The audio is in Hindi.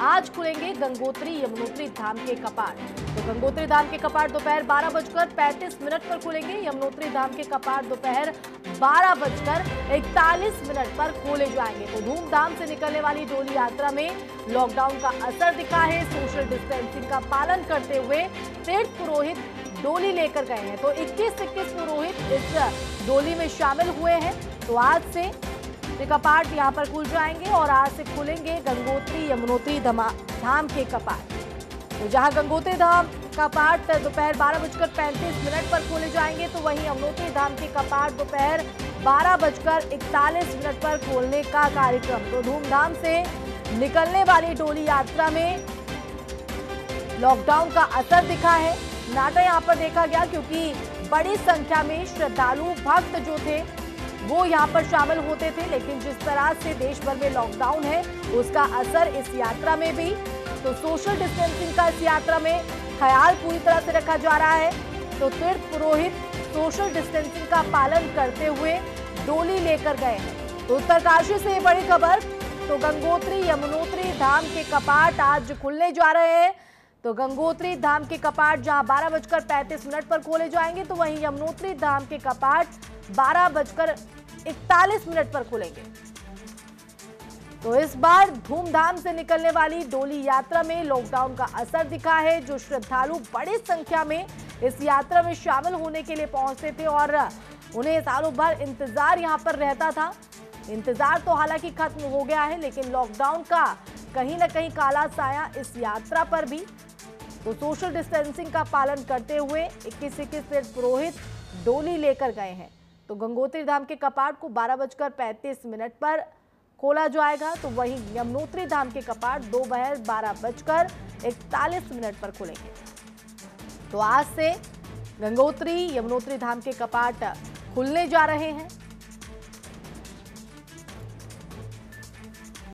आज खुलेंगे गंगोत्री यमुनोत्री धाम के कपाट। तो गंगोत्री धाम के कपाट दोपहर 12:35 पर खुलेंगे। यमुनोत्री धाम के कपाट दोपहर 12:41 पर खोले जाएंगे। तो धूमधाम से निकलने वाली डोली यात्रा में लॉकडाउन का असर दिखा है। सोशल डिस्टेंसिंग का पालन करते हुए तीर्थ पुरोहित डोली लेकर गए हैं। तो 21 पुरोहित इस डोली में शामिल हुए हैं। तो आज से कपाट यहां पर खुल जाएंगे और आज से खुलेंगे गंगोत्री यमुनोत्री धाम के कपाट। तो जहां गंगोत्री धाम कपाट दोपहर 12:35 पर खोले जाएंगे, तो वहीं यमुनोत्री धाम के कपाट दोपहर 12:41 पर खोलने का कार्यक्रम। तो धूमधाम से निकलने वाली डोली यात्रा में लॉकडाउन का असर दिखा है। नाटा यहां पर देखा गया क्योंकि बड़ी संख्या में श्रद्धालु भक्त जो थे वो यहां पर शामिल होते थे। लेकिन जिस तरह से देश भर में लॉकडाउन है उसका असर इस यात्रा में भी। तो सोशल डिस्टेंसिंग का इस यात्रा में ख्याल पूरी तरह से रखा जा रहा है। तो तीर्थ पुरोहित सोशल डिस्टेंसिंग का पालन करते हुए डोली लेकर गए हैं। तो उत्तरकाशी से बड़ी खबर। तो गंगोत्री यमुनोत्री धाम के कपाट आज खुलने जा रहे हैं। तो गंगोत्री धाम के कपाट जहां 12:35 पर खोले जाएंगे, तो वहीं यमुनोत्री धाम के कपाट 12:41 पर खुलेंगे। तो इस बार धूमधाम से निकलने वाली डोली यात्रा में लॉकडाउन का असर दिखा है। जो श्रद्धालु बड़ी संख्या में इस यात्रा में शामिल होने के लिए पहुंचते थे और उन्हें सालों भर इंतजार यहां पर रहता था। इंतजार तो हालांकि खत्म हो गया है, लेकिन लॉकडाउन का कहीं ना कहीं काला साया इस यात्रा पर भी। तो सोशल डिस्टेंसिंग का पालन करते हुए 21 तीर्थ पुरोहित डोली लेकर गए हैं। तो गंगोत्री धाम के कपाट को 12:35 पर खोला जाएगा। तो वहीं यमुनोत्री धाम के कपाट दोपहर 12:41 पर खुलेंगे। तो आज से गंगोत्री यमुनोत्री धाम के कपाट खुलने जा रहे हैं।